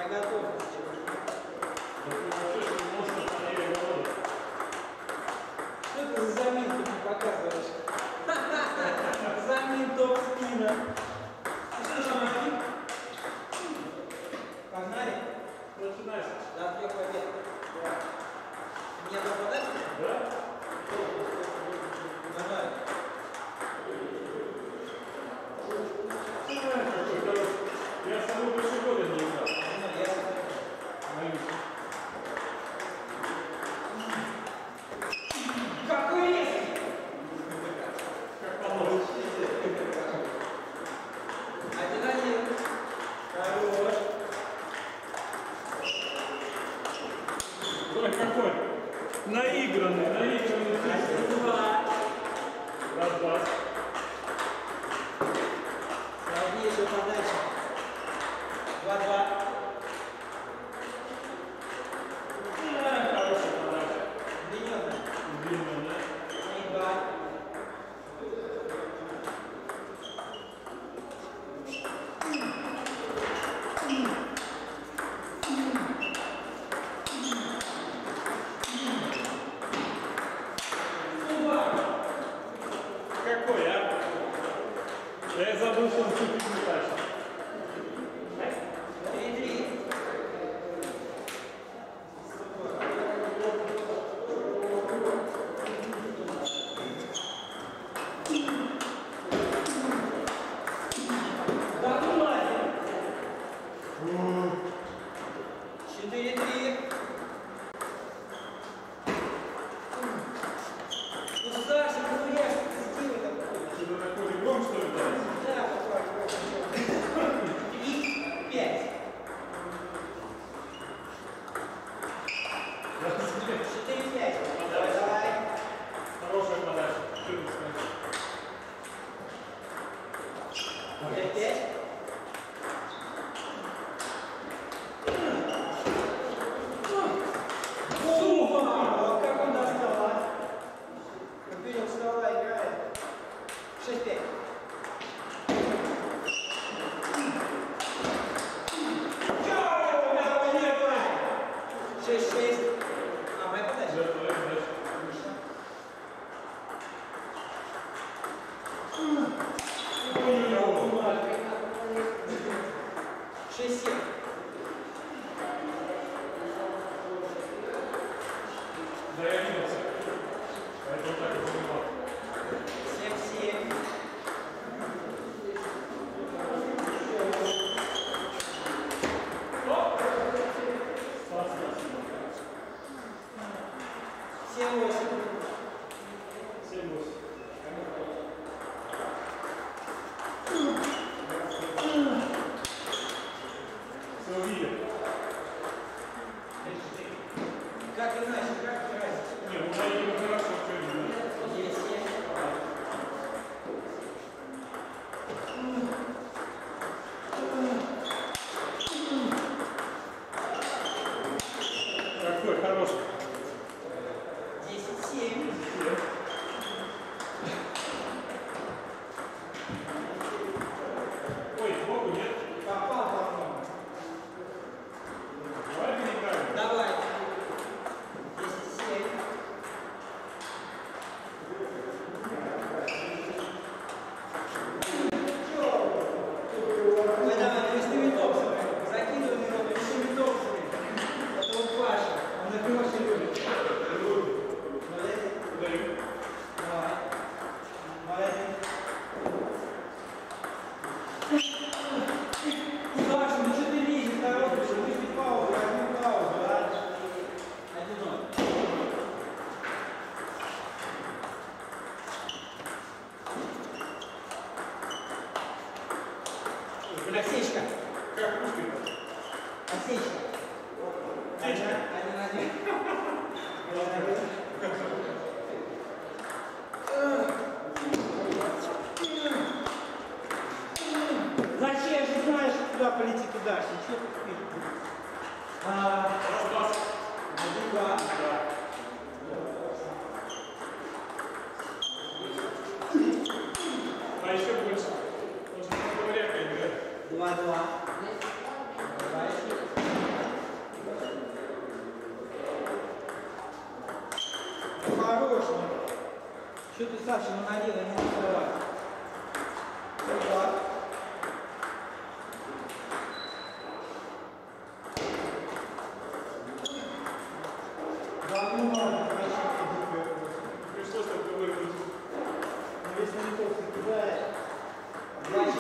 готовность. Что ты за заминку не показываешь? Замин топ спина. Что же мы? Погнали? Начинайся. До 3 побед. Мне попадать? Да. Давай. Я с тобой больше года не играл. Какой резкий! Как положено. 1-1. Хорош. Ой, какой наигранный. 1-2. Раз. Слабее подача. 2-2. Хорошая подача. Длинёная. Длинная. 3-2. Какой, а? Я забыл, что он супер не тащит. 3-3. Да ну ладно. 4-3. Ну, Саша, ну я сделай такое. Что-то такой ребенок, что ли, дать? Да, такое. 5. 4-5. Давай. Хорошая подача. Что ты скажешь? 5-5. О, как он достал, а? Поперек стола играет. 6-5. Давай, давай. 6-6. А, моя подача. Да, твоя подача. Ой, 6-7. Да, я виделся. Поэтому так и понимал. 7-7. Стас. 7-8. 7-8. Все увидел. Как иначе, как разница? Не, ну да, не хорошо, что не знаю. Есть. Какой хороший. 10-7. Ой, сбоку нет. Попал, по-моему. Давай переиграем. Давай. 10-7. Ой, давай, весными топсами. Закидывай его весными топсами. Это вот Паша. Он их очень любит. Молодец. Даю. Давай. Молодец. Саша, ну что ты лезешь, торопишься? Выпить паузу, возьми паузу, а? 1-0. Осечка. Как русский? Осечка. Осечка. 1-1. Зачем же знаешь, куда полетит удача? Что ты пишешь? Раз. 1-2. А еще больше. Потому что редко играет. 2-2. Давай. осторожно. Что ты, Саша, надела, не закрывай. Так. Пришлось только выиграть. Но если не только кидает, 2-4.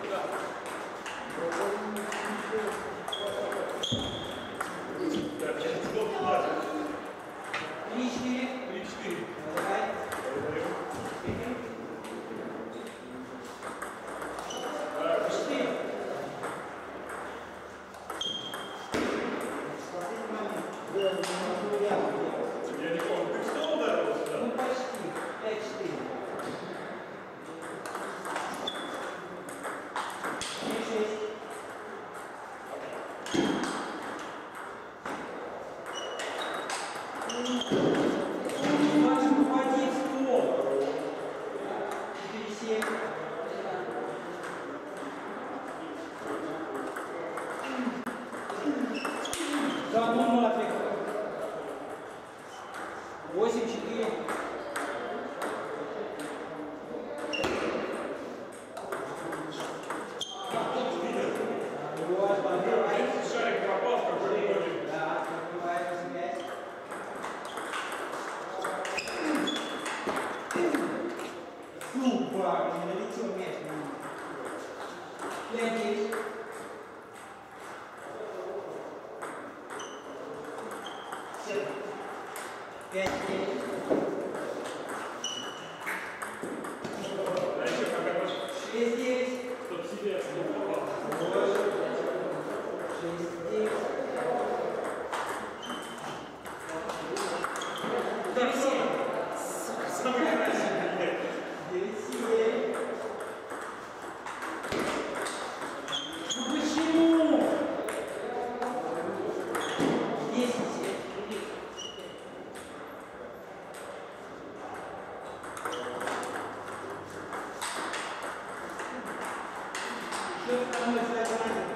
Так, сейчас стоп, хватит. 3-4. 3-4. Давай. Так, 4. я не помню, ты что ударил сюда? Ну почти. 5-4. 3-6. Саша, попади в стол. 4-7. Да ну нафиг. 8-4. Шарик пропал в какой-то момент. Да, открываем связь. Супер, не налетел мяч на меня. 5-10. Пять, девять. А еще пока наш 6-9. чтоб себе не попал. 6-9. Самый красивый. 9-7. Ну почему? 10-7. Что второй стакан?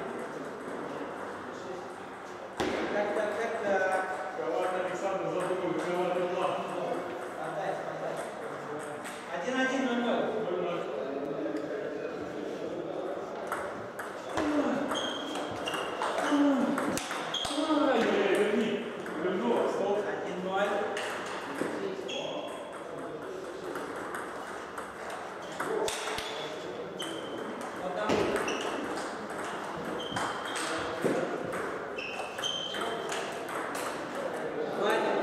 Так. Коварный Александр задумал, коварный план. Отдай. 1-1, 0-0. 0-0. Верни. Верну, стол. 1-0. Вот там. Ладно.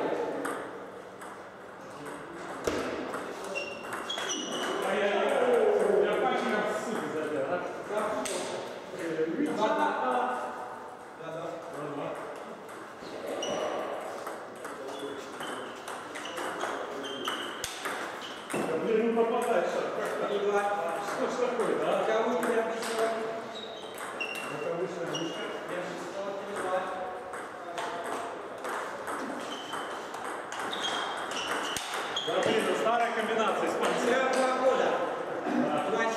Я пальчик как сука задел, а? Блин, ну попадаешь, как-то. Что ж такое, да? Кого тебя объяснила? Это высшая вышка. Да, блин, это старая комбинация испанская. 2 года. Да. 2-4.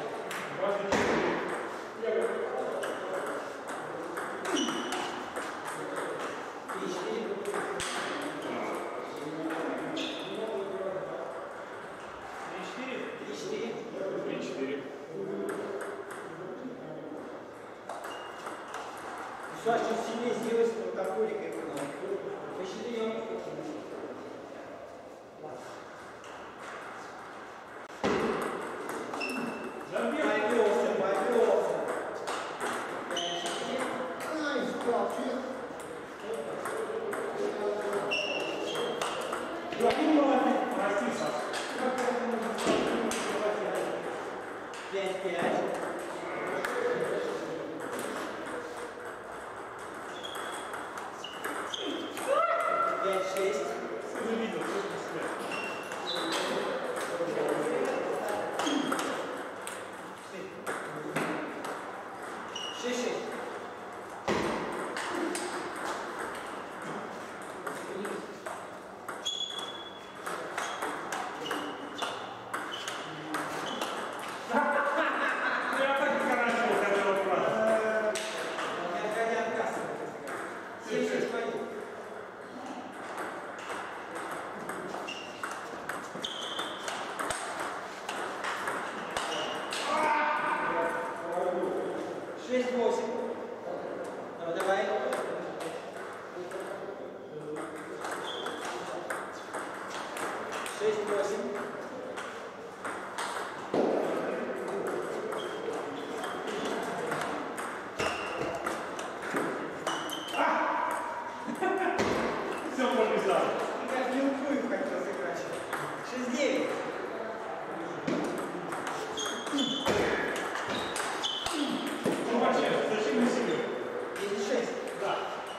24. 3-4. Саша, сильнее сделать вот такой рекорд. Посчитаем. Повелся. Прости, Саша. 5-5. 5-6. Ты не видел, что ты себя. 6-6. Ну, давай. 6-8. Все, прописал. Как мелкую хотел сыграть. 6-9. Ну вообще, зачем мы себе? 10-6. Да.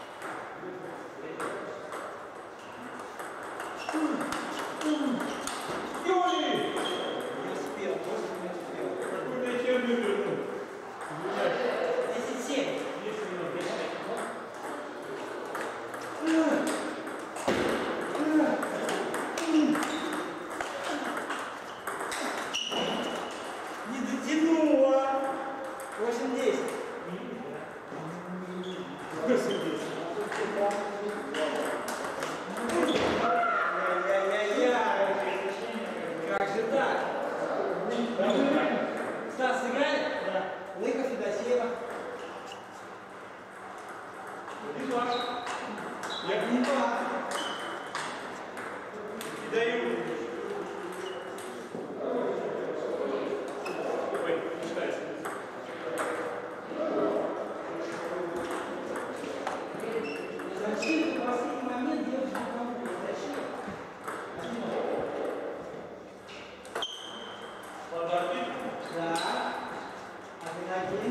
Юли! Не успел, просто не успел. Какую-то херню вернул. 10-7. 10 минут, 10 Не дотянула. 8-10. 80. Ай-яй-яй-яй. Как же так? Стас, сыграли? Да. Лыков, Федосеева. И ваш. Я не пас. И даю. Ой, мешкайте. Зачем в последний момент делать компьютер? Зачем? Подарки. Да. Один-один.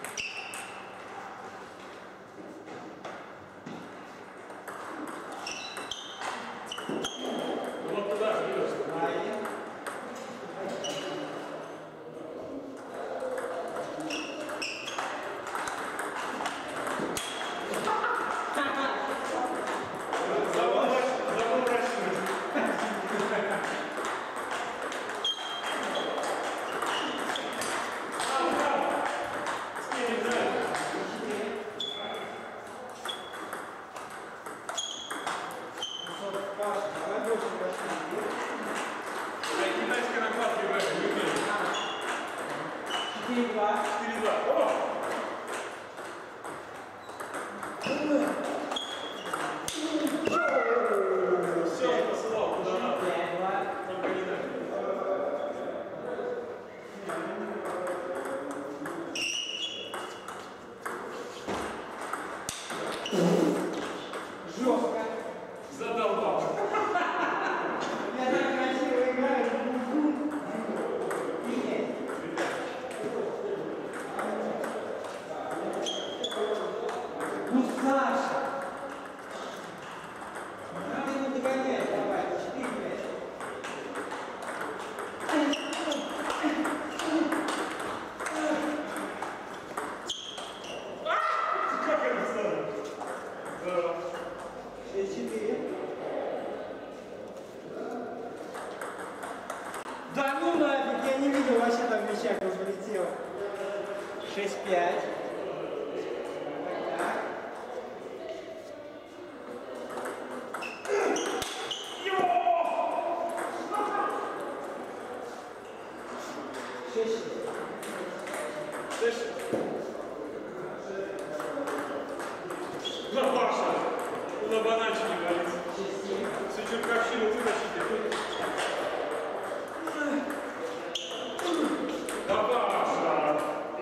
Вот туда же идешь. Один. Забыл расчет. С ней играет. Паша, давай больше возьми. А китайская накладка играет. 4-2. 4-2. О! Все, посылал куда надо. 5-2. Только не надо. Жестко. Задолбал. Я так красиво играю. Принять. Ну, Саша. Надо ему догонять. Давай. 4-5. Как это стало? Здорово. 6-4. Да ну нафиг, я не видел, вообще там в вещах разлетел. 6-5. Так. Слышь? Да, Паша. На бананчике говорится. Всю черковщину вытащите. Да, Паша.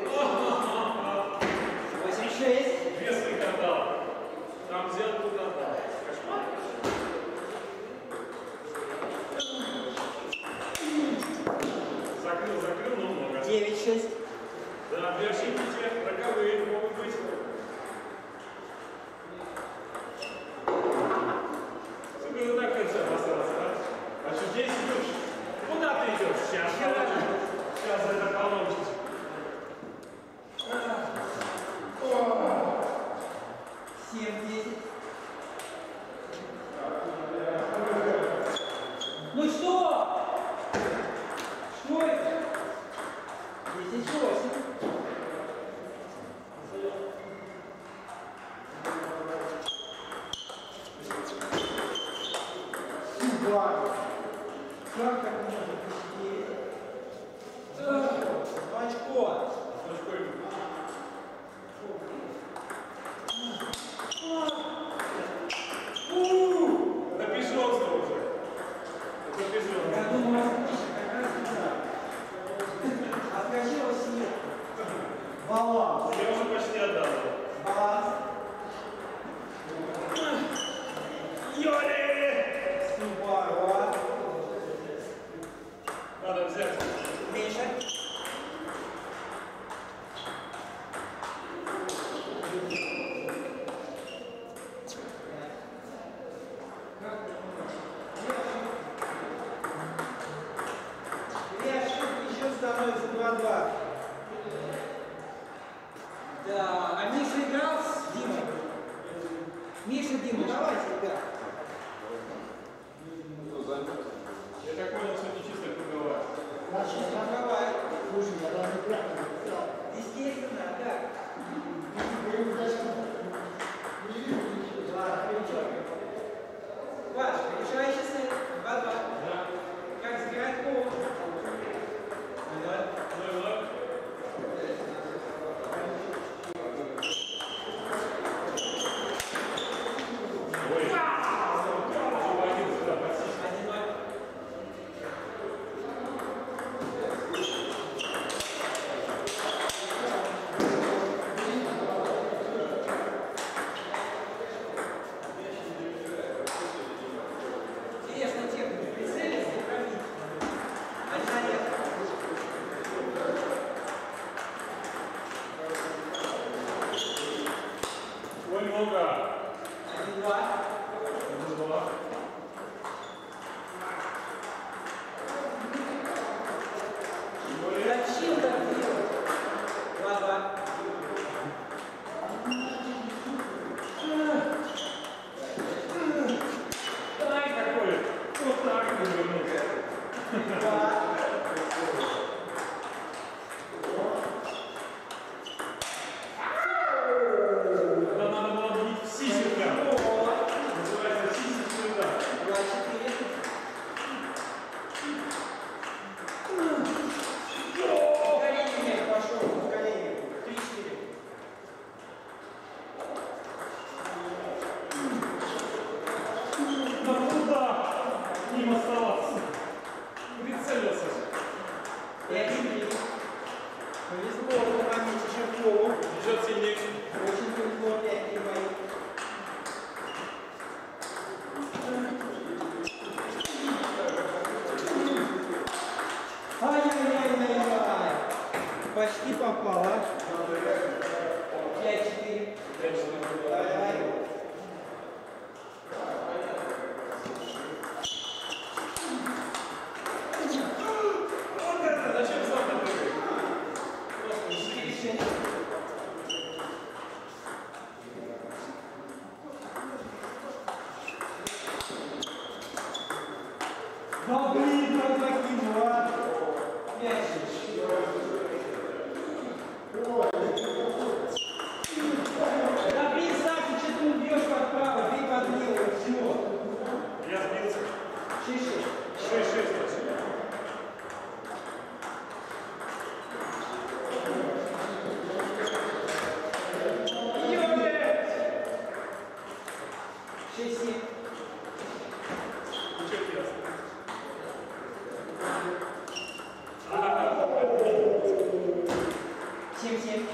8-6. Две своих отдал. Там взял, туда отдал. Кошмар. Закрыл, но много. 9-6. Да, для ошибки роковые могут быть. Сука, ну так конца остался, да? А что здесь идешь? Куда ты идешь? Сейчас это получится. Ну что? Что это? 10-8. Как так можно посидеть? Очко. Миша, Дима, давайте, ребят. Я так понял, что не чисто круговая. Значит, круговая. Естественно, да. Паш, решающий сет. 2-2. Да. Как сыграть пол? Да. 0-0. Ой. Один сюда, почти. 1-0. Интересная техника. Прицелиться и пробить. Один. Ой, много. 1-2. 1-2. Зачем так делать? 2-2. Дай какой. Вот так вывернуть. 2. Да надо было бить в сисю прям. Называется сисечный удар. 2-4. Ускорение пошел, ускорение. 3-4. Да куда им оставаться? Прицелился. 5-3. Повезло Романе Чечеркову. Идет сильнее. Очень повезло, 5-3 бои. Ай-яй-яй-яй-яй. Почти попала. 5-4. Давай. Вот это, зачем сам так прыгать? Просто не Решение. Да блин, как закинула. 5-6. Да блин, Саша, что ты убьешь под право, бей под левую, все. Я сбился. 6-6. 6-6. Ёбе! 6-7. Ничего ясно. 7-7.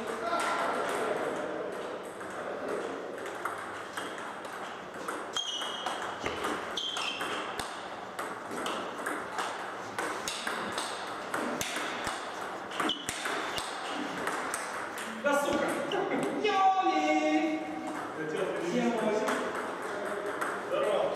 Да сука! Ёли! Хотел 7-8. Здорово.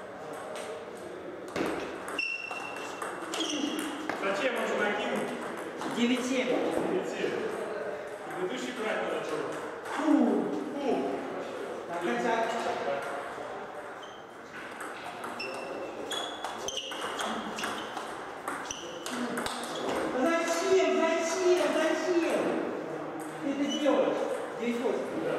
Зачем он же накинул? 9-7. Предыдущий брать надо было. Фу. Фу. Так, хотя... Зачем? Зачем? Зачем? Ты это делаешь? 9-8. Да.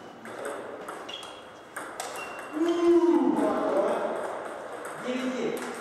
Девять.